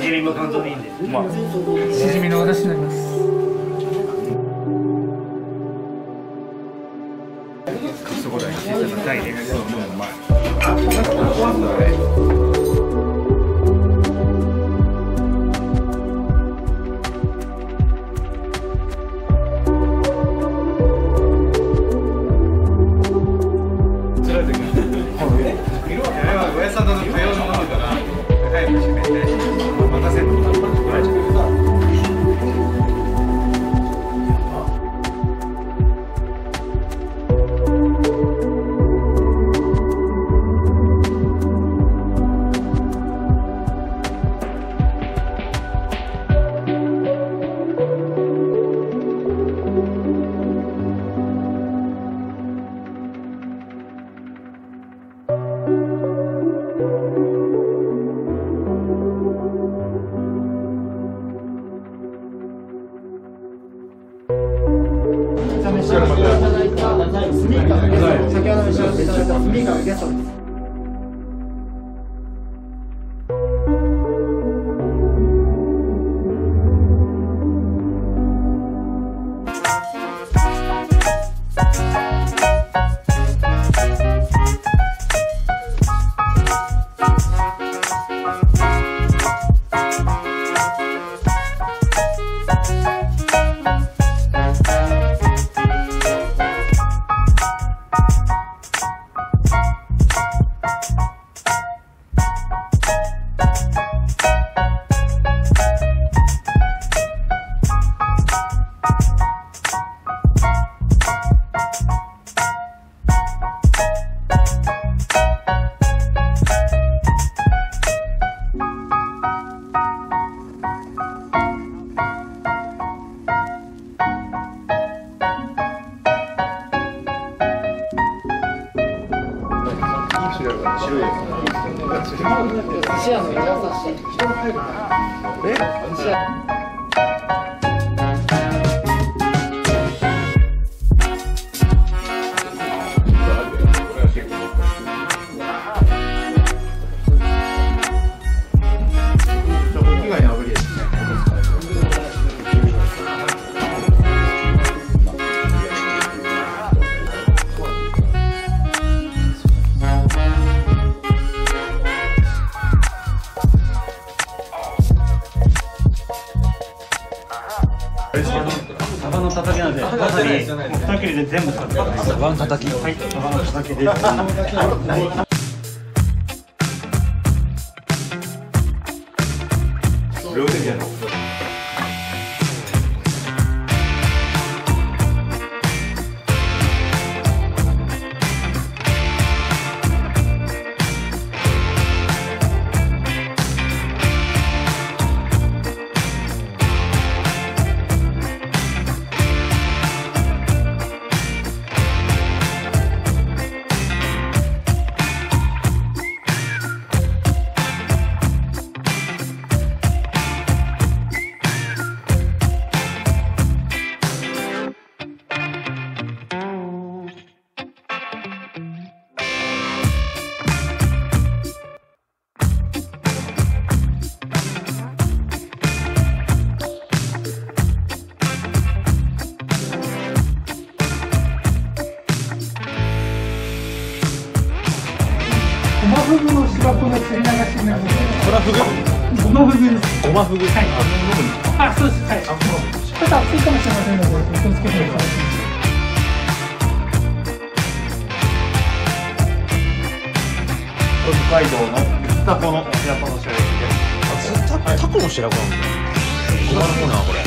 握りも感動でいいんで。まあ、 しじみのお出汁になります。 そこだけ小さな貝で、うまい。 先ほど召し上がっていただいた炭がゲストです。視野の優しい人が入るからサバのたたきなんで、わさび2切れで全部使ってください。サバのたたき。はい、サバのたたきです。両手じゃない。ゴマフグの芝生の吊り流しになります。ゴマフグ？ゴマフグです。ゴマフグ。はい。あ、そうです。はい。ちょっと熱いかもしれませんので、お気をつけてください。北海道の水タコの白子の白子です。タコの白子なんだ。ゴマの方なこれ。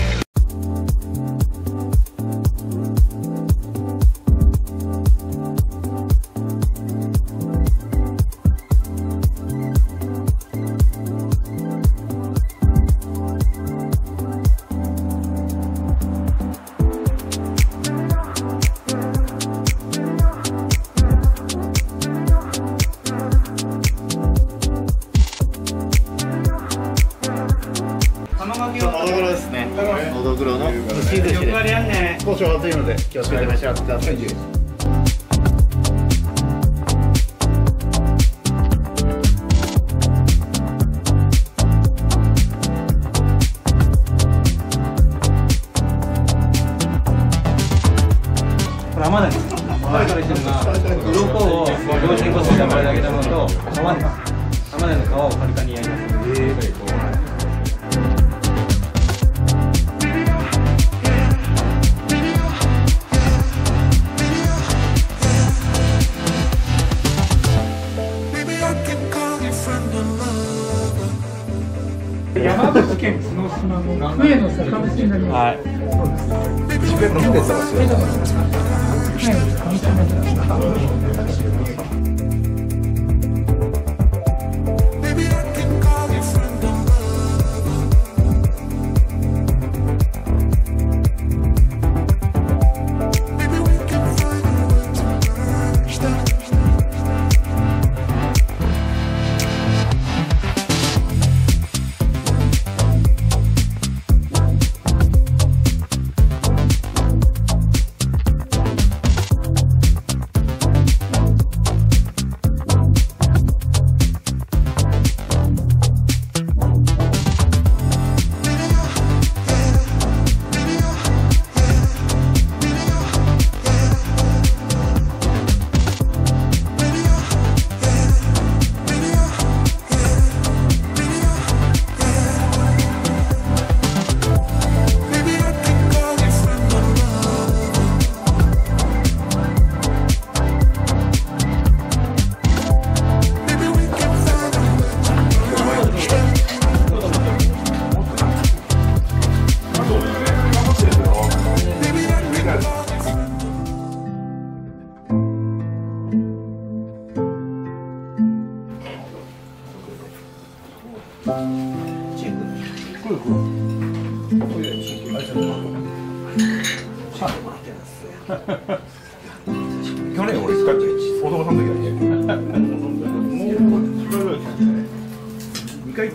のどぐろの蒸し寿司です。少々熱いので気をつけて召し上がってください。 カリカリしてるな。鱗を両手にこすって甘いだけなのと、皮です。甘根の皮をカリカリに焼いてます。 山口県角島の上の酒蒸しになります。はい。 去年俺使って子供さんの時はね。2回。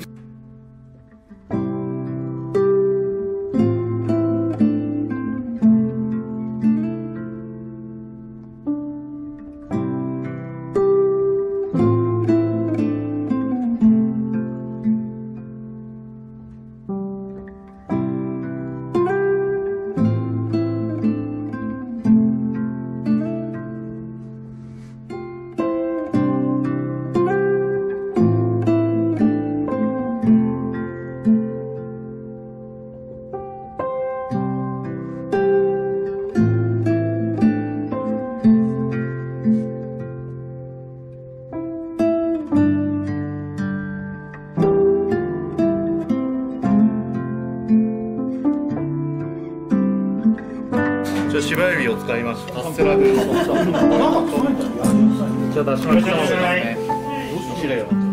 芝エビを使いました。カステラで。じゃあ出しましょう。